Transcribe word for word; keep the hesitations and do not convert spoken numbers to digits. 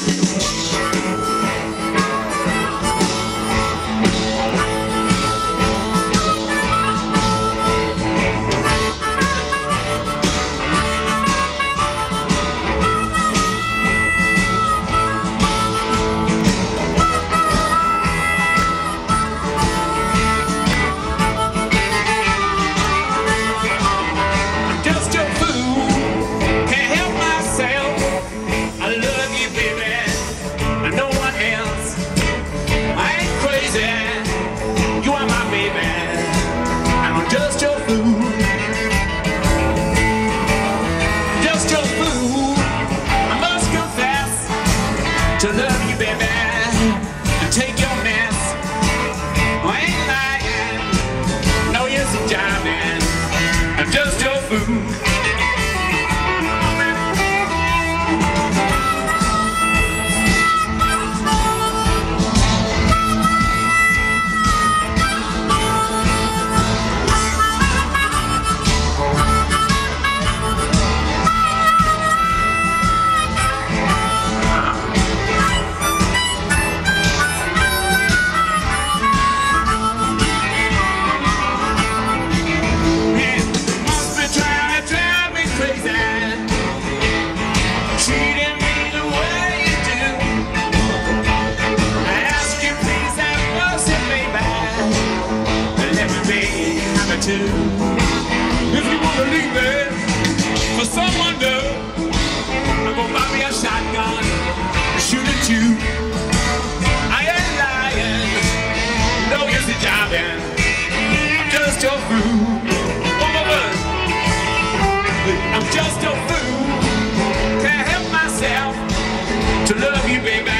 To love you, baby, and take your mess. I ain't lying, no use in jiving. I'm just your fool. If you wanna leave me for someone new, I'm gonna buy me a shotgun and shoot at you. I ain't lying, no use in jiving. I'm just your fool. Oh my word, I'm just your fool. Can't help myself to love you, baby.